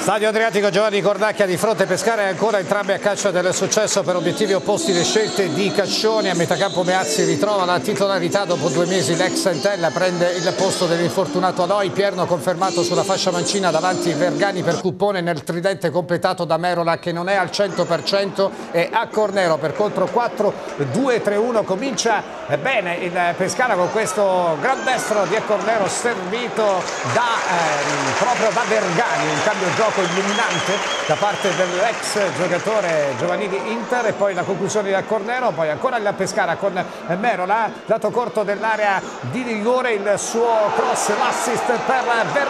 Stadio Adriatico, Giovanni Cordacchia di fronte Pescara, e ancora entrambi a caccia del successo per obiettivi opposti. Le scelte di Cascioni. A metà campo Meazzi ritrova la titolarità dopo 2 mesi. L'ex Entella prende il posto dell'infortunato Aloi. Pierno confermato sulla fascia mancina davanti Vergani per Cuppone nel tridente completato da Merola, che non è al 100%, e a Cornero per contro 4-2-3-1. Comincia bene il Pescara con questo gran destro di Cornero servito proprio da Vergani, un cambio gioco illuminante da parte dell'ex giocatore giovanili Inter, e poi la conclusione da Cornero. Poi ancora il Pescara con Merola, lato corto dell'area di rigore, il suo cross, l'assist per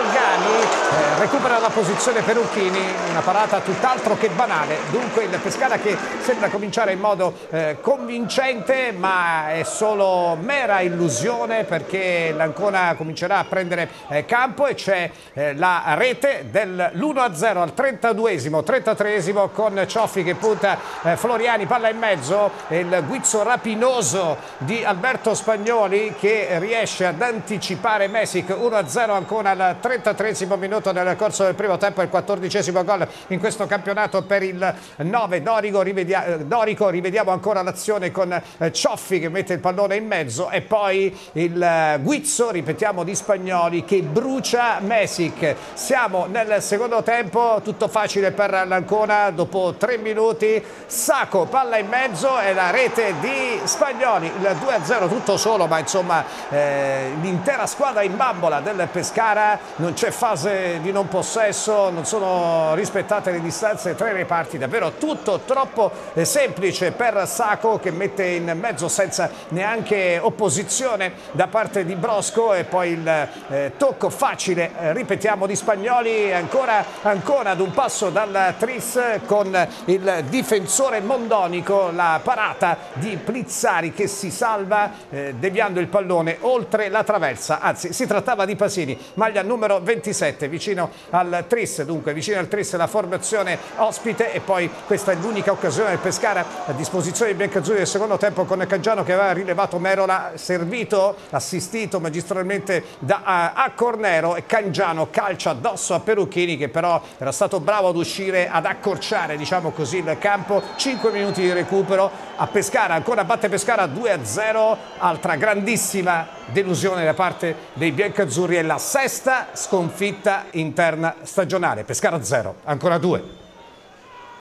Vergani, recupera la posizione Perucchini, una parata tutt'altro che banale. Dunque il Pescara che sembra cominciare in modo convincente, ma è solo mera illusione, perché l'Ancona comincerà a prendere campo e c'è la rete dell'1-0 al 32esimo, 33esimo, con Cioffi che punta Floriani, palla in mezzo, e il guizzo rapinoso di Alberto Spagnoli che riesce ad anticipare Mesic. 1-0 ancora al 33esimo minuto nel corso del primo tempo, il 14esimo gol in questo campionato per il 9 Dorico. Rivediamo ancora l'azione con Cioffi che mette il pallone in mezzo, e poi il guizzo, ripetiamo, di Spagnoli che brucia Mesic. Siamo nel secondo tempo, tutto facile per l'Ancona dopo 3 minuti. Sacco, palla in mezzo e la rete di Spagnoli, il 2-0 tutto solo, ma insomma l'intera squadra in bambola del Pescara. Non c'è fase di non possesso, non sono rispettate le distanze tra i reparti, davvero tutto troppo semplice per Sacco, che mette in mezzo senza neanche opposizione da parte di Brosco, e poi il tocco facile, ripetiamo, di Spagnoli. Ancora ad un passo dal tris con il difensore Mondonico, la parata di Plizzari che si salva deviando il pallone oltre la traversa, anzi si trattava di Pasini, maglia numero 27, vicino al tris. Dunque vicino al tris la formazione ospite, e poi questa è l'unica occasione del Pescara a disposizione dei biancazzurri del secondo tempo, con Cangiano che aveva rilevato Merola, servito, assistito magistralmente da Cornero, e Cangiano calcia addosso a Perucchini, che però era stato bravo ad uscire, ad accorciare, diciamo così, il campo. 5 minuti di recupero a Pescara, ancora batte Pescara 2-0, altra grandissima delusione da parte dei biancazzurri, è la 6ª sconfitta interna stagionale. Pescara 0, ancora 2.